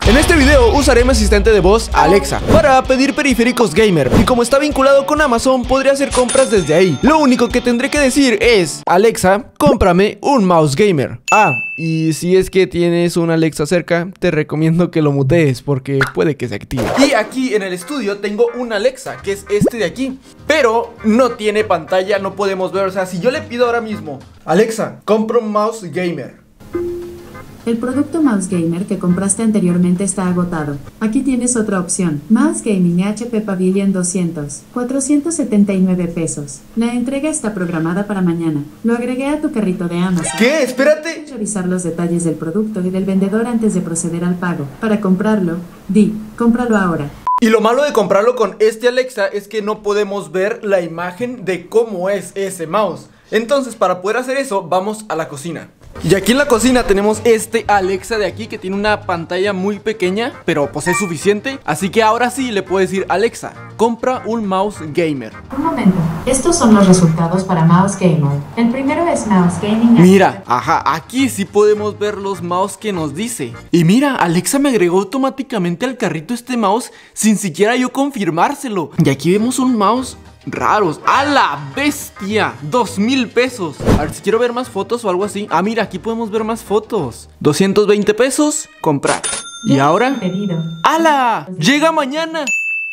En este video usaré mi asistente de voz Alexa para pedir periféricos gamer, y como está vinculado con Amazon podré hacer compras desde ahí. Lo único que tendré que decir es: Alexa, cómprame un mouse gamer. Y si es que tienes una Alexa cerca, te recomiendo que lo mutees porque puede que se active. Y aquí en el estudio tengo un Alexa, que es este de aquí, pero no tiene pantalla, no podemos ver. O sea, si yo le pido ahora mismo: Alexa, compra un mouse gamer. El producto Mouse Gamer que compraste anteriormente está agotado. Aquí tienes otra opción. Mouse Gaming HP Pavilion 200, 479 pesos. La entrega está programada para mañana. Lo agregué a tu carrito de Amazon. ¿Qué? Espérate. Revisar los detalles del producto y del vendedor antes de proceder al pago. Para comprarlo, cómpralo ahora. Y lo malo de comprarlo con este Alexa es que no podemos ver la imagen de cómo es ese mouse. Entonces, para poder hacer eso, vamos a la cocina. Y aquí en la cocina tenemos este Alexa de aquí, que tiene una pantalla muy pequeña, pero pues es suficiente. Así que ahora sí le puedo decir: Alexa, compra un mouse gamer. Un momento, estos son los resultados para Mouse Gamer. El primero es Mouse Gaming. Mira, aquí sí podemos ver los mouse que nos dice. Y mira, Alexa me agregó automáticamente al carrito este mouse sin siquiera yo confirmárselo. Y aquí vemos un mouse raros. ¡A la bestia! 2,000 pesos. A ver si quiero ver más fotos o algo así. Mira, aquí podemos ver más fotos. 220 pesos, comprar. Y ahora, ¡ala! ¡Llega mañana!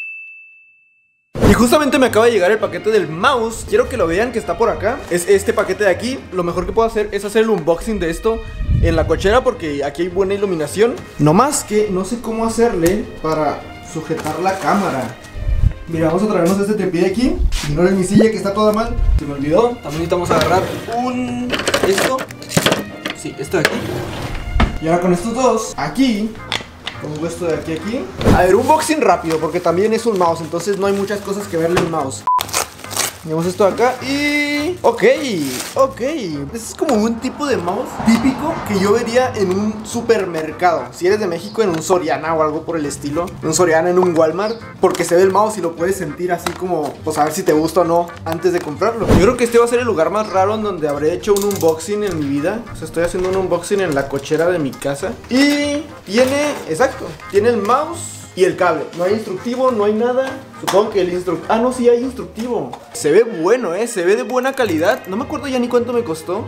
Y justamente me acaba de llegar el paquete del mouse. Quiero que lo vean, que está por acá. Es este paquete de aquí. Lo mejor que puedo hacer es hacer el unboxing de esto en la cochera, porque aquí hay buena iluminación. No más que no sé cómo hacerle para sujetar la cámara. Mira, vamos a traernos este tripié de aquí. Ignoren mi silla que está toda mal. Se me olvidó. También necesitamos agarrar esto. Sí, esto de aquí. Y ahora con estos dos aquí, pongo esto de aquí a aquí. A ver, unboxing rápido, porque también es un mouse, entonces no hay muchas cosas que verle al mouse. Tenemos esto de acá y... Ok. Este es como un tipo de mouse típico que yo vería en un supermercado. Si eres de México, en un Soriana o algo por el estilo. En un Soriana, en un Walmart. Porque se ve el mouse y lo puedes sentir así como... Pues a ver si te gusta o no antes de comprarlo. Yo creo que este va a ser el lugar más raro en donde habré hecho un unboxing en mi vida. O sea, estoy haciendo un unboxing en la cochera de mi casa. Y tiene... Exacto. Tiene el mouse y el cable. No hay instructivo, no hay nada. Supongo que el instructivo... no, sí hay instructivo. Se ve bueno, se ve de buena calidad. No me acuerdo ya ni cuánto me costó.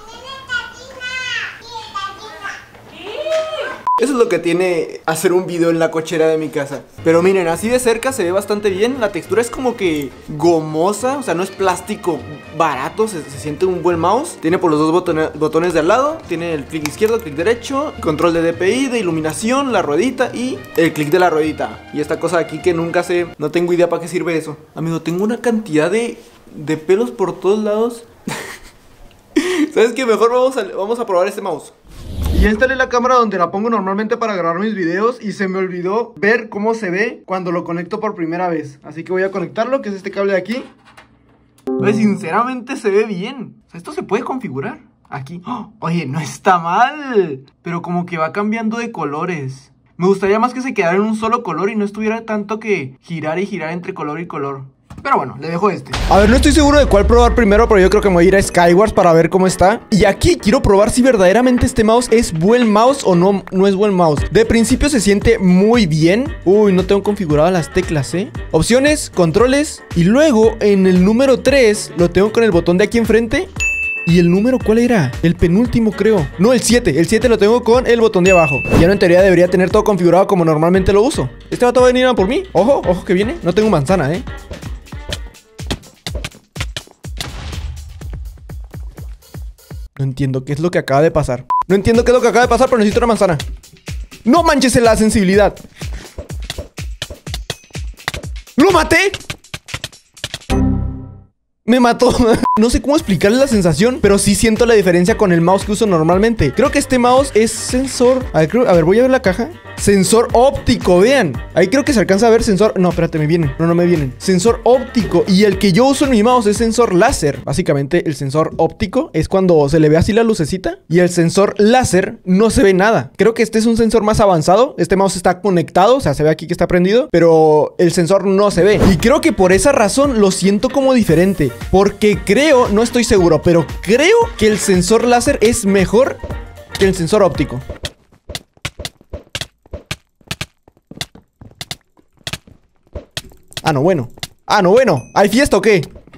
Eso es lo que tiene hacer un video en la cochera de mi casa. Pero miren, así de cerca se ve bastante bien. La textura es como que gomosa. O sea, no es plástico barato. Se siente un buen mouse. Tiene por los dos botones de al lado. Tiene el clic izquierdo, clic derecho, control de DPI, de iluminación, la ruedita y el clic de la ruedita. Y esta cosa de aquí que nunca sé, no tengo idea para qué sirve eso. Amigo, tengo una cantidad de pelos por todos lados. ¿Sabes qué? Mejor vamos a probar este mouse. Y ya instalé la cámara donde la pongo normalmente para grabar mis videos, y se me olvidó ver cómo se ve cuando lo conecto por primera vez. Así que voy a conectarlo, que es este cable de aquí. Pues sinceramente se ve bien. O sea, esto se puede configurar aquí. Oye, no está mal, pero como que va cambiando de colores. Me gustaría más que se quedara en un solo color y no estuviera tanto que girar y girar entre color y color. Pero bueno, le dejo este. A ver, no estoy seguro de cuál probar primero, pero yo creo que me voy a ir a Skywars para ver cómo está. Y aquí quiero probar si verdaderamente este mouse es buen mouse o no es buen mouse. De principio se siente muy bien. Uy, no tengo configuradas las teclas, Opciones, controles. Y luego en el número 3 lo tengo con el botón de aquí enfrente. ¿Y el número cuál era? El penúltimo, creo. No, el 7. El 7 lo tengo con el botón de abajo. Ya no, en teoría debería tener todo configurado como normalmente lo uso. Este vato va a venir a por mí. Ojo que viene. No tengo manzana, No entiendo qué es lo que acaba de pasar. Pero necesito una manzana. ¡No manches en la sensibilidad! ¡Lo maté! Me mató. No sé cómo explicarles la sensación, pero sí siento la diferencia con el mouse que uso normalmente. Creo que este mouse es sensor... A ver, voy a ver la caja. Sensor óptico, vean. Ahí creo que se alcanza a ver sensor... No, espérate, me vienen. No me vienen. Sensor óptico. Y el que yo uso en mi mouse es sensor láser. Básicamente, el sensor óptico es cuando se le ve así la lucecita. Y el sensor láser no se ve nada. Creo que este es un sensor más avanzado. Este mouse está conectado, o sea, se ve aquí que está prendido, pero el sensor no se ve. Y creo que por esa razón lo siento como diferente. Porque creo, no estoy seguro, pero creo que el sensor láser es mejor que el sensor óptico. Ah, no, bueno. Ah, no, bueno. ¿Hay fiesta o qué?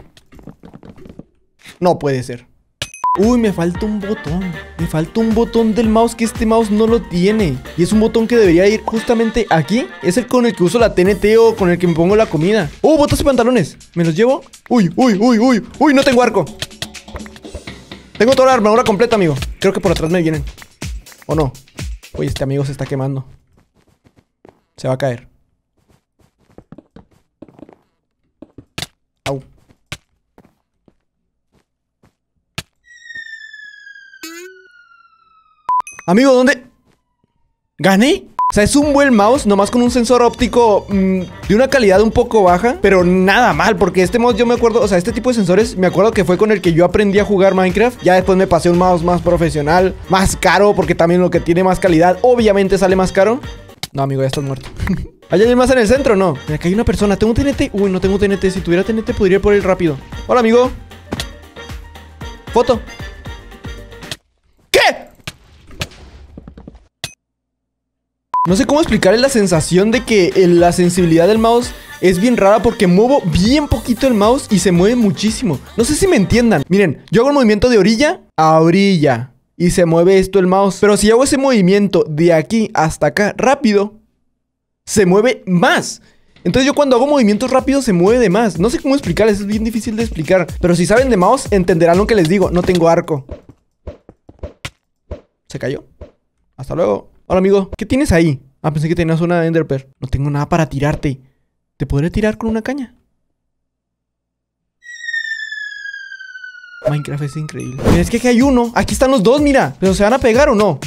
No puede ser. Uy, me falta un botón. Me falta un botón del mouse que este mouse no lo tiene. Y es un botón que debería ir justamente aquí. Es el con el que uso la TNT o con el que me pongo la comida. Botas y pantalones. ¿Me los llevo? Uy, uy, uy, uy. Uy, no tengo arco. Tengo toda la armadura completa, amigo. Creo que por atrás me vienen. ¿O no? Uy, este amigo se está quemando. Se va a caer. Au. Amigo, ¿dónde? ¿Gané? O sea, es un buen mouse, nomás con un sensor óptico de una calidad un poco baja, pero nada mal, porque este mouse yo me acuerdo, o sea, este tipo de sensores, me acuerdo que fue con el que yo aprendí a jugar Minecraft. Ya después me pasé a un mouse más profesional, más caro, porque también lo que tiene más calidad, obviamente sale más caro. No, amigo, ya estás muerto. ¿Hay alguien más en el centro? No. Mira, acá hay una persona. ¿Tengo un TNT? Uy, no tengo TNT. Si tuviera TNT podría ir por él rápido. Hola, amigo. Foto. ¿Qué? No sé cómo explicarles la sensación de que la sensibilidad del mouse es bien rara, porque muevo bien poquito el mouse y se mueve muchísimo. No sé si me entiendan. Miren, yo hago el movimiento de orilla a orilla y se mueve esto el mouse. Pero si hago ese movimiento de aquí hasta acá rápido, se mueve más. Entonces yo cuando hago movimientos rápidos se mueve de más. No sé cómo explicarles, es bien difícil de explicar. Pero si saben de mouse, entenderán lo que les digo. No tengo arco. ¿Se cayó? Hasta luego. Hola, amigo. ¿Qué tienes ahí? Ah, pensé que tenías una Ender Pearl. No tengo nada para tirarte. ¿Te podré tirar con una caña? Minecraft es increíble. Pero es que aquí hay uno. Aquí están los dos, mira. ¿Pero se van a pegar o no?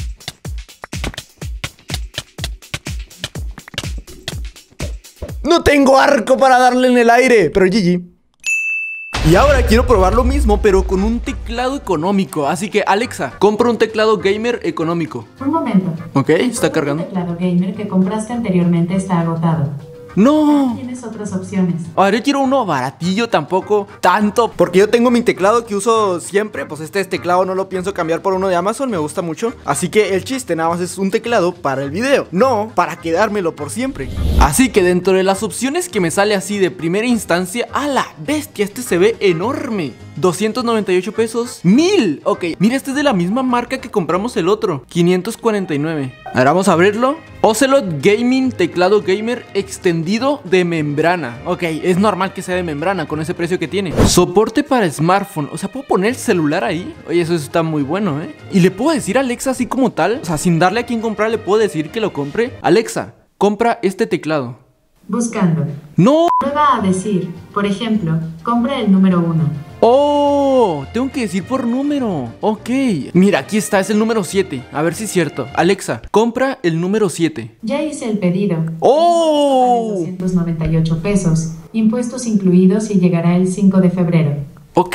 No tengo arco para darle en el aire. Pero GG. Y ahora quiero probar lo mismo, pero con un teclado económico. Así que, Alexa, compra un teclado gamer económico. Un momento. Ok, está cargando. El teclado gamer que compraste anteriormente está agotado. ¡No! Tienes otras opciones. Ahora yo quiero uno baratillo, tampoco tanto, porque yo tengo mi teclado que uso siempre. Pues este teclado no lo pienso cambiar por uno de Amazon, me gusta mucho. Así que el chiste nada más es un teclado para el video, no para quedármelo por siempre. Así que dentro de las opciones que me sale así de primera instancia, ¡a la bestia! Este se ve enorme. 298 pesos, 1000. Ok, mira, este es de la misma marca que compramos el otro, 549. A ver, vamos a abrirlo. Ocelot Gaming, teclado gamer extendido de membrana. Ok, es normal que sea de membrana con ese precio que tiene. Soporte para smartphone, o sea, ¿puedo poner el celular ahí? Oye, eso está muy bueno, ¿eh? Y le puedo decir a Alexa así como tal, o sea, sin darle a quién comprar, le puedo decir que lo compre. Alexa, compra este teclado. Buscando. ¡No! Prueba a decir, por ejemplo, compra el número 1. ¡Oh! Tengo que decir por número. Ok. Mira, aquí está, es el número 7. A ver si es cierto. Alexa, compra el número 7. Ya hice el pedido. ¡Oh! 298 pesos, impuestos incluidos, y llegará el 5 de febrero. Ok.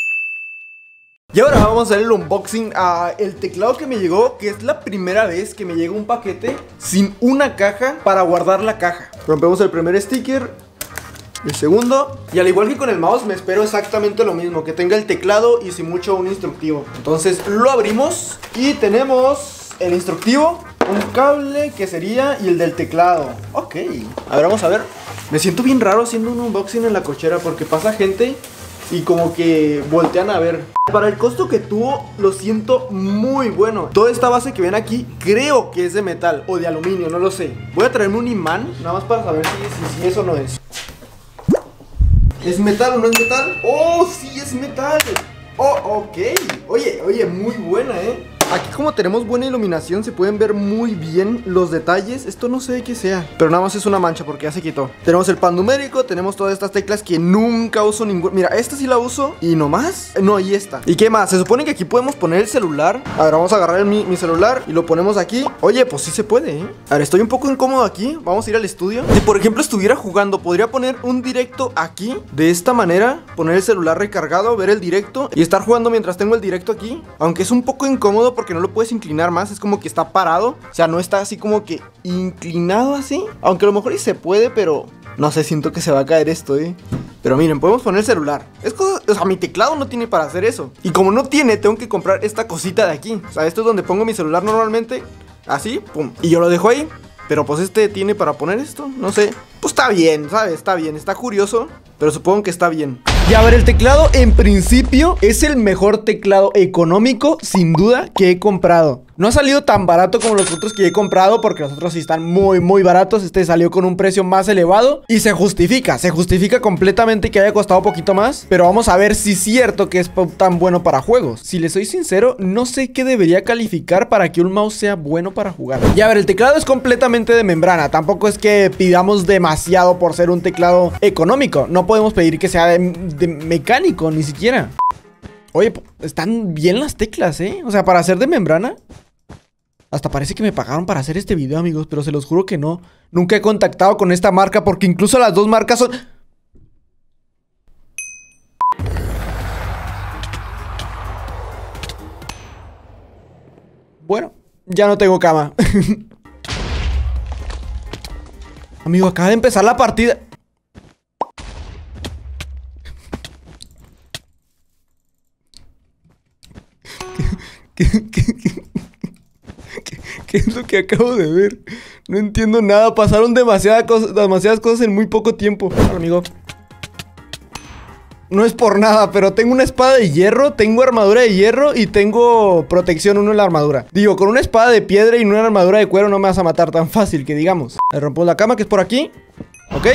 Y ahora vamos a hacer el unboxing a el teclado que me llegó, que es la primera vez que me llega un paquete sin una caja para guardar la caja. Rompemos el primer sticker, el segundo, y al igual que con el mouse me espero exactamente lo mismo, que tenga el teclado y si mucho un instructivo. Entonces lo abrimos y tenemos el instructivo, un cable que sería y el del teclado. Ok, a ver, vamos a ver. Me siento bien raro haciendo un unboxing en la cochera porque pasa gente y como que voltean a ver. Para el costo que tuvo, lo siento muy bueno. Toda esta base que ven aquí, creo que es de metal o de aluminio, no lo sé. Voy a traerme un imán, nada más para saber si eso no es. ¿Es metal o no es metal? ¡Oh, sí es metal! ¡Oh, ok! Oye, muy buena, ¿eh? Aquí como tenemos buena iluminación se pueden ver muy bien los detalles. Esto no sé de qué sea, pero nada más es una mancha porque ya se quitó. Tenemos el pan numérico, tenemos todas estas teclas que nunca uso ninguna. Mira, esta sí la uso y no más. No, y esta. ¿Y qué más? Se supone que aquí podemos poner el celular. A ver, vamos a agarrar mi celular y lo ponemos aquí. Oye, pues sí se puede, ¿eh? A ver, estoy un poco incómodo aquí. Vamos a ir al estudio. Si por ejemplo estuviera jugando, podría poner un directo aquí, de esta manera, poner el celular recargado, ver el directo y estar jugando mientras tengo el directo aquí. Aunque es un poco incómodo porque no lo puedes inclinar más, es como que está parado. O sea, no está así como que inclinado así. Aunque a lo mejor y se puede, pero no sé, siento que se va a caer esto, Pero miren, podemos poner el celular. O sea, mi teclado no tiene para hacer eso. Y como no tiene, tengo que comprar esta cosita de aquí. O sea, esto es donde pongo mi celular normalmente. Así, pum. Y yo lo dejo ahí. Pero pues este tiene para poner esto, no sé. Pues está bien, ¿sabes? Está bien, está curioso, pero supongo que está bien. Y a ver, el teclado en principio es el mejor teclado económico, sin duda, que he comprado. No ha salido tan barato como los otros que he comprado, porque los otros sí están muy baratos. Este salió con un precio más elevado y se justifica completamente que haya costado un poquito más. Pero vamos a ver si es cierto que es tan bueno para juegos. Si les soy sincero, no sé qué debería calificar para que un mouse sea bueno para jugar. Y a ver, el teclado es completamente de membrana. Tampoco es que pidamos demasiado por ser un teclado económico. No podemos pedir que sea de mecánico, ni siquiera. Oye, están bien las teclas, ¿eh? O sea, para ser de membrana. Hasta parece que me pagaron para hacer este video, amigos, pero se los juro que no. Nunca he contactado con esta marca porque incluso las dos marcas son... Bueno, ya no tengo cama. Amigo, acaba de empezar la partida. ¿Qué es lo que acabo de ver? No entiendo nada. Pasaron demasiadas cosas en muy poco tiempo. Hola, amigo. No es por nada, pero tengo una espada de hierro, tengo armadura de hierro y tengo protección 1 en la armadura. Digo, con una espada de piedra y una armadura de cuero no me vas a matar tan fácil, que digamos. Le rompemos la cama, que es por aquí. Ok.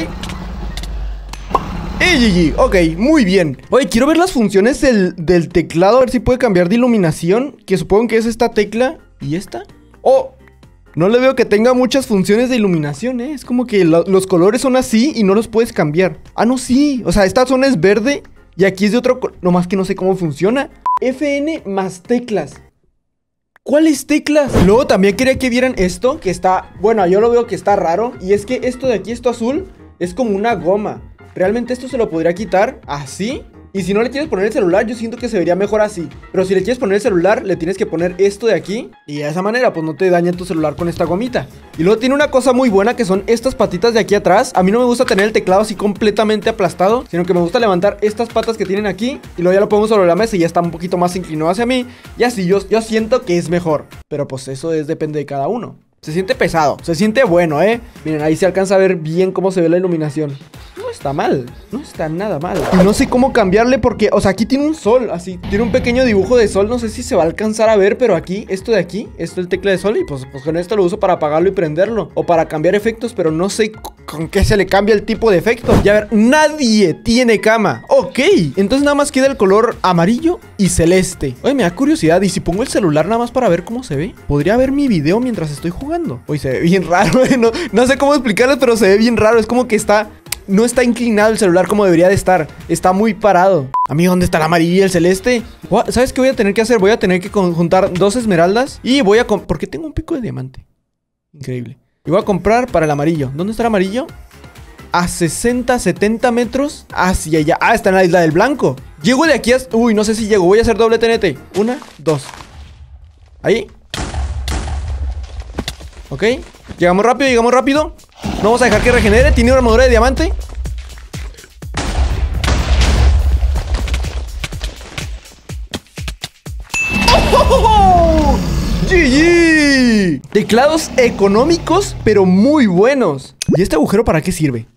Y GG, ok, muy bien. Oye, quiero ver las funciones del teclado. A ver si puede cambiar de iluminación, que supongo que es esta tecla. ¿Y esta? Oh, no le veo que tenga muchas funciones de iluminación, ¿eh? Es como que los colores son así y no los puedes cambiar. Ah, no, sí. O sea, esta zona es verde y aquí es de otro color. Nomás que no sé cómo funciona. FN más teclas. ¿Cuáles teclas? Luego también quería que vieran esto, que está... Bueno, yo lo veo que está raro. Y es que esto de aquí, esto azul, es como una goma. Realmente esto se lo podría quitar así. Y si no le quieres poner el celular, yo siento que se vería mejor así. Pero si le quieres poner el celular, le tienes que poner esto de aquí. Y de esa manera, pues no te daña tu celular con esta gomita. Y luego tiene una cosa muy buena, que son estas patitas de aquí atrás. A mí no me gusta tener el teclado así completamente aplastado, sino que me gusta levantar estas patas que tienen aquí. Y luego ya lo pongo sobre la mesa y ya está un poquito más inclinado hacia mí. Y así yo siento que es mejor. Pero pues eso depende de cada uno. Se siente pesado, se siente bueno, ¿eh? Miren, ahí se alcanza a ver bien cómo se ve la iluminación. No está mal, no está nada mal. Y no sé cómo cambiarle porque, o sea, aquí tiene un sol, así. Tiene un pequeño dibujo de sol, no sé si se va a alcanzar a ver, pero aquí, esto de aquí, esto es el tecla de sol. Y pues con esto lo uso para apagarlo y prenderlo. O para cambiar efectos, pero no sé con qué se le cambia el tipo de efecto. Y a ver, nadie tiene cama. Ok, entonces nada más queda el color amarillo y celeste. Oye, me da curiosidad, ¿y si pongo el celular nada más para ver cómo se ve? ¿Podría ver mi video mientras estoy jugando? Oye, se ve bien raro, ¿eh? No sé cómo explicarles, pero se ve bien raro. Es como que no está inclinado el celular como debería de estar. Está muy parado. Amigo, ¿dónde está el amarillo y el celeste? ¿Sabes qué voy a tener que hacer? Voy a tener que juntar 2 esmeraldas. Y voy a... porque tengo un pico de diamante. Increíble. Y voy a comprar para el amarillo. ¿Dónde está el amarillo? A 60, 70 metros hacia allá. Ah, está en la isla del blanco. Llego de aquí hasta... Uy, no sé si llego. Voy a hacer doble TNT. 1, 2. Ahí. Ok. Llegamos rápido. No vamos a dejar que regenere. Tiene una armadura de diamante. ¡Oh! GG. Teclados económicos, pero muy buenos. ¿Y este agujero para qué sirve?